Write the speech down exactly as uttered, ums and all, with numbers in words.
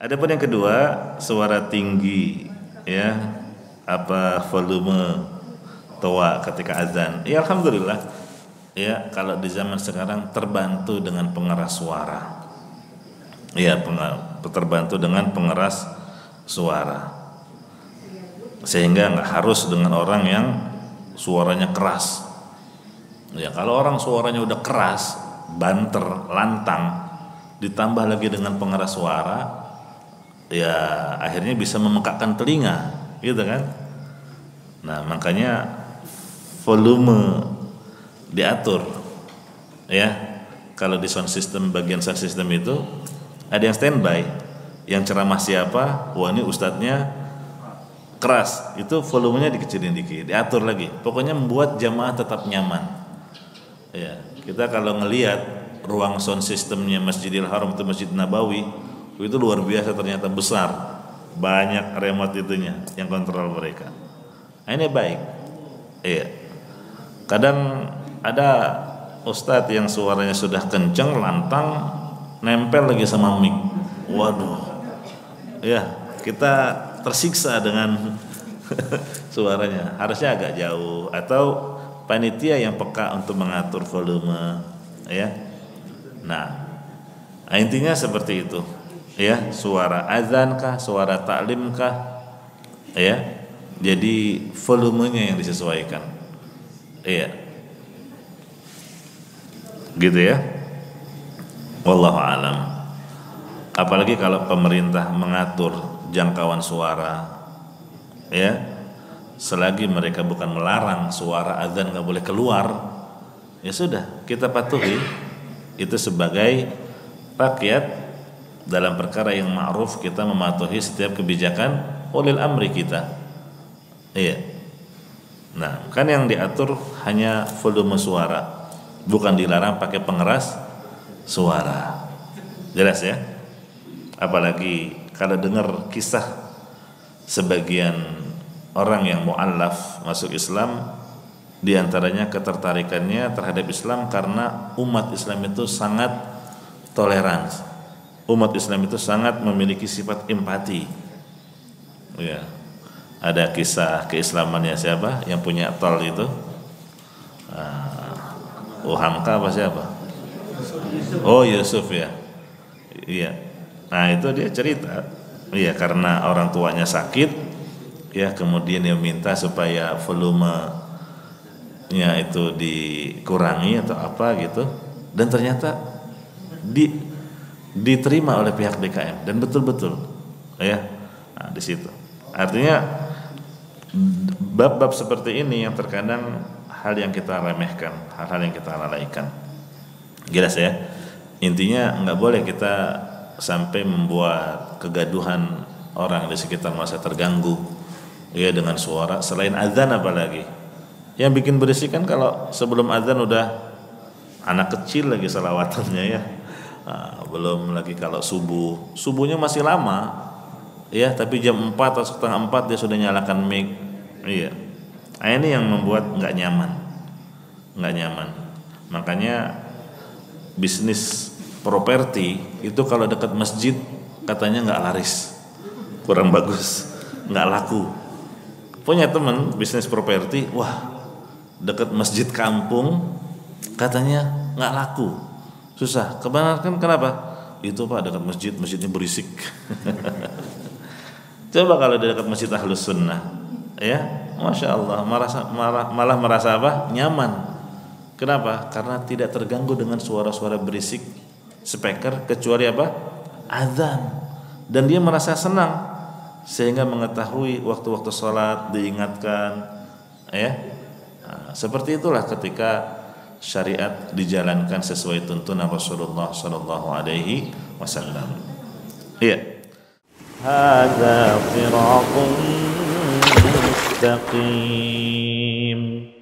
Adapun yang kedua, suara tinggi, ya, apa volume toa ketika azan. Ya alhamdulillah, ya kalau di zaman sekarang terbantu dengan pengeras suara. Ya, terbantu dengan pengeras suara. Sehingga nggak harus dengan orang yang suaranya keras. Ya kalau orang suaranya udah keras, banter, lantang, ditambah lagi dengan pengeras suara, ya akhirnya bisa memekakkan telinga, gitu kan? Nah makanya volume diatur, ya. Kalau di sound system, bagian sound system itu ada yang standby, yang ceramah siapa, wah ini ustadznya keras, itu volumenya dikecilin dikit, diatur lagi. Pokoknya membuat jamaah tetap nyaman. Ya, kita kalau ngelihat ruang sound systemnya Masjidil Haram atau Masjid Nabawi, itu luar biasa, ternyata besar, banyak remote itunya yang kontrol mereka. Nah, ini baik. Iya. Kadang ada ustadz yang suaranya sudah kenceng, lantang, nempel lagi sama mic. Waduh. Ya, kita tersiksa dengan suaranya. Harusnya agak jauh, atau panitia yang peka untuk mengatur volume, ya. Nah, intinya seperti itu. Ya, suara azan kah, suara taklim kah, ya. Jadi volumenya yang disesuaikan. Iya. Gitu ya. Wallahu alam. Apalagi kalau pemerintah mengatur jangkauan suara, ya, selagi mereka bukan melarang suara azan nggak boleh keluar, ya sudah, kita patuhi. Itu sebagai rakyat dalam perkara yang ma'ruf, kita mematuhi setiap kebijakan ulil amri kita. Iya. Nah, kan yang diatur hanya volume suara, bukan dilarang pakai pengeras suara. Jelas ya? Apalagi kalau dengar kisah sebagian orang yang mu'allaf masuk Islam, diantaranya ketertarikannya terhadap Islam karena umat Islam itu sangat toleran. Umat Islam itu sangat memiliki sifat empati. Ya. Ada kisah keislamannya siapa yang punya tol itu? Uh, Uhamka apa siapa? Oh Yusuf ya. Iya. Nah itu dia cerita, iya, karena orang tuanya sakit, ya, kemudian dia minta supaya volumenya itu dikurangi atau apa gitu, dan ternyata di, diterima oleh pihak D K M dan betul-betul, ya. Nah, di situ. Artinya bab-bab seperti ini yang terkadang hal yang kita remehkan, hal-hal yang kita lalaikan. Jelas ya. Intinya nggak boleh kita sampai membuat kegaduhan orang di sekitar masa terganggu, ya, dengan suara selain azan. Apalagi yang bikin berisik kan kalau sebelum azan udah anak kecil lagi salawatannya, ya. Nah, belum lagi kalau subuh, subuhnya masih lama, ya, tapi jam empat atau setengah empat dia sudah nyalakan mic, iya. Nah, ini yang membuat nggak nyaman, nggak nyaman. Makanya bisnis properti itu kalau dekat masjid katanya nggak laris, kurang bagus, nggak laku. Punya teman bisnis properti, wah, dekat masjid kampung katanya nggak laku, susah. Kebanyakan kenapa? Itu Pak, dekat masjid, masjidnya berisik. Coba kalau di dekat masjid Ahlus Sunnah, ya, masya Allah, merasa, malah, malah merasa apa? Nyaman. Kenapa? Karena tidak terganggu dengan suara-suara berisik speaker kecuali apa? Azan. Dan dia merasa senang sehingga mengetahui waktu-waktu sholat diingatkan, ya. Nah, seperti itulah ketika syariat dijalankan sesuai tuntunan Rasulullah Sallallahu Alaihi Wasallam. Iya. Hadza siratun mustaqim.